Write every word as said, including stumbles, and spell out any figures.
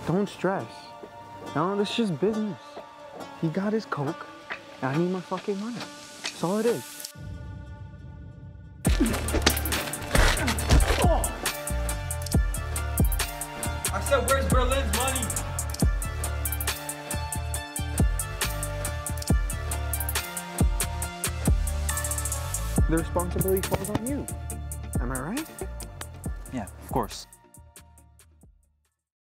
Don't stress. No, this is just business. He got his coke, and I need my fucking money. That's all it is. I said, where's Berlin's money? The responsibility falls on you. Am I right? Yeah, of course.